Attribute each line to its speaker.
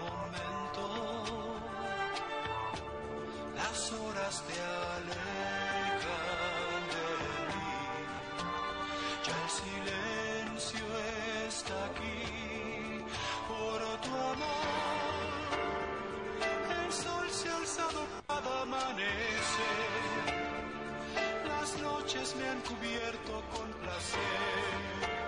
Speaker 1: momento las horas te alejan de mí. Ya el silencio está aquí por tu amor. El sol se ha alzado cada amanecer. Las noches me han cubierto con placer.